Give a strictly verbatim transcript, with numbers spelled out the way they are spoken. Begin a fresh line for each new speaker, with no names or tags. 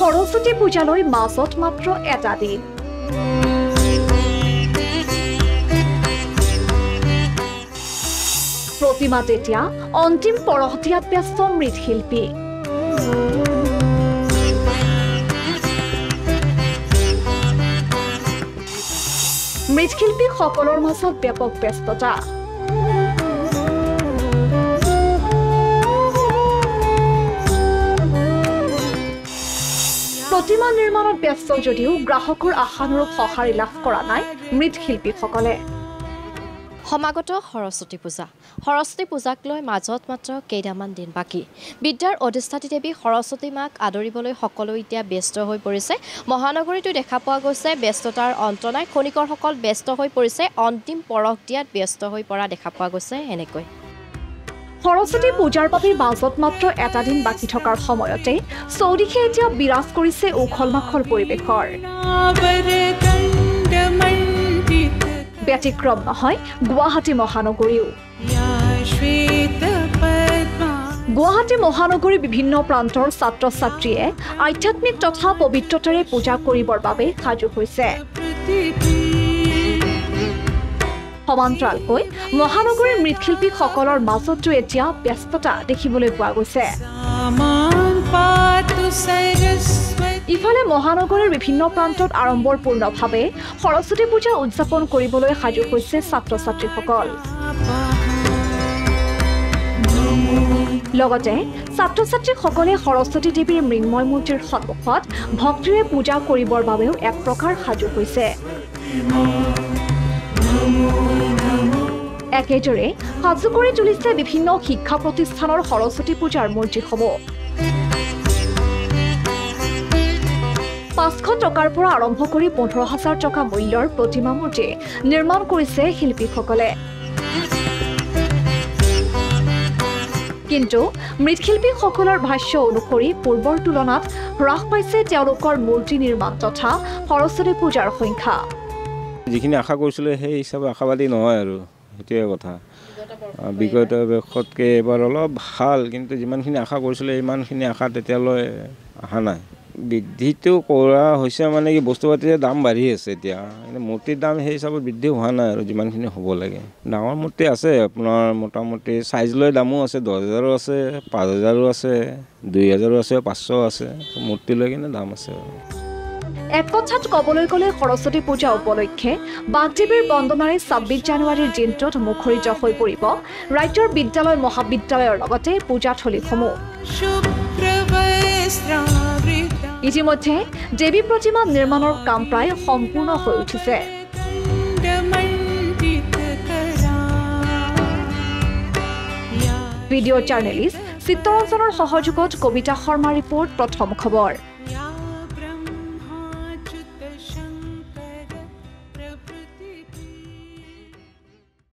সৰস্বতী পূজালৈ মাজত মাত্ৰ এটা দিন প্ৰতিমাত এতিয়া অন্তিম পৰহতিয়াত ব্যস্ত মৃৎশিল্পী মৃৎশিল্পীসকলৰ মাজত ব্যাপক ব্যস্ততা প্ৰতিমা নিৰ্মাণত ব্যস্ত যদিও গ্ৰাহকৰ আশানুৰূপ সঁহাৰি লাভ কৰা নাই মৃৎশিল্পীসকলে
সমাগত সৰস্বতী পূজা সৰস্বতী পূজাক লৈ মাজত মাত্ৰ কেইটামান দিন বাকী বিদ্যাৰ অধিষ্ঠাত্ৰী দেৱী সৰস্বতী মাক আদৰিবলৈ সকলো এতিয়া ব্যস্ত হৈ পৰিছে মহানগৰীতো দেখা পোৱা গৈছে ব্যস্ততাৰ অন্ত নাই খনিকৰসকল ব্যস্ত হৈ পৰিছে অন্তিম পৰখ দিয়াত ব্যস্ত হৈ পৰা দেখা পোৱা গৈছে এনেকৈ
সৰস্বতী পূজাৰ বাবে মাজত মাত্ৰ এটা দিন বাকী থকাৰ সময়তে চৌদিশে এতিয়া বিৰাজ কৰিছে উখল মাখল পৰিৱেশৰ ব্যতিক্ৰম নহয় গুৱাহাটী মহানগৰীও গুৱাহাটী মহানগৰীৰ বিভিন্ন প্ৰান্তৰ ছাত্ৰ ছাত্ৰীয়ে আধ্যাত্মিক তথা পবিত্ৰতাৰে পূজা কৰিবৰ বাবে সাজু হৈছে সমান্তৰালকৈ মহানগৰীৰ মৃৎশিল্পীসকলৰ মাজতো এতিয়া ব্যস্ততা দেখিবলৈ পোৱা গৈছে ইফালে মহানগৰীৰ বিভিন্ন প্ৰান্তত আড়ম্বৰপূৰ্ণভাৱে সৰস্বতী পূজা উদযাপন কৰিবলৈ সাজু হৈছে ছাত্ৰ ছাত্ৰীসকল লগতে ছাত্ৰ ছাত্ৰীসকলে সৰস্বতী দেৱীৰ মৃন্ময় মূৰ্তিৰ সন্মুখত ভক্তিৰে পূজা কৰিবৰ বাবেও এক প্ৰকাৰ সাজু হৈছে একেদৰে সাজু কৰি তুলিছে বিভিন্ন শিক্ষা প্ৰতিষ্ঠানৰ সৰস্বতী পূজাৰ মূৰ্তিসমূহ পাঁচশ টকাৰ পৰা আৰম্ভ কৰি পোন্ধৰ হাজাৰ টকা মূল্যৰ প্ৰতিমা মূৰ্তি নিৰ্মাণ কৰিছে শিল্পীসকলে কিন্তু মৃৎশিল্পীসকলৰ ভাষ্য অনুসৰি পূৰ্বৰ তুলনাত হ্ৰাস পাইছে তেওঁলোকৰ মূৰ্তি নিৰ্মাণ তথা সৰস্বতী পূজাৰ সংখ্যা
যিখিনি আশা কৰিছিলে সেই হিচাপে আশাবাদী নহয় আৰু সেইটোৱে কথা বিগত বৰ্ষতকৈ এবাৰ অলপ ভাল কিন্তু যিমানখিনি আশা কৰিছিলে ইমানখিনি আশা তেতিয়ালৈ অহা নাই বৃদ্ধিটো কৰা হৈছে মানে কি বস্তু পাতিৰ দাম বাঢ়ি আছে এতিয়া মূৰ্তিৰ দাম সেই হিচাপত বৃদ্ধি হোৱা নাই আৰু যিমানখিনি হ'ব লাগে ডাঙৰ মূৰ্তি আছে আপোনাৰ মোটামুটি চাইজ লৈ দামো আছে দহ হাজাৰো আছে পাঁচ হাজাৰো আছে দুই হাজাৰো আছে পাঁচশ আছে মূৰ্তি লৈ কিনে দাম আছে
এক কথাত ক'বলৈ গ'লে সৰস্বতী পূজা উপলক্ষে বাগদেৱীৰ বন্দনাৰে ছাব্বিছ জানুৱাৰীৰ দিনটোত মুখৰিত হৈ পৰিব ৰাজ্যৰ বিদ্যালয় মহাবিদ্যালয়ৰ লগতে পূজাথলীসমূহ ইতিমধ্যে দেৱী প্ৰতিমা নিৰ্মাণৰ কাম প্ৰায় সম্পূৰ্ণ হৈ উঠিছে ভিডিঅ' জাৰ্নেলিষ্ট চিত্তৰঞ্জনৰ সহযোগত কবিতা শৰ্মা ৰিপৰ্ট প্ৰথম খবৰ।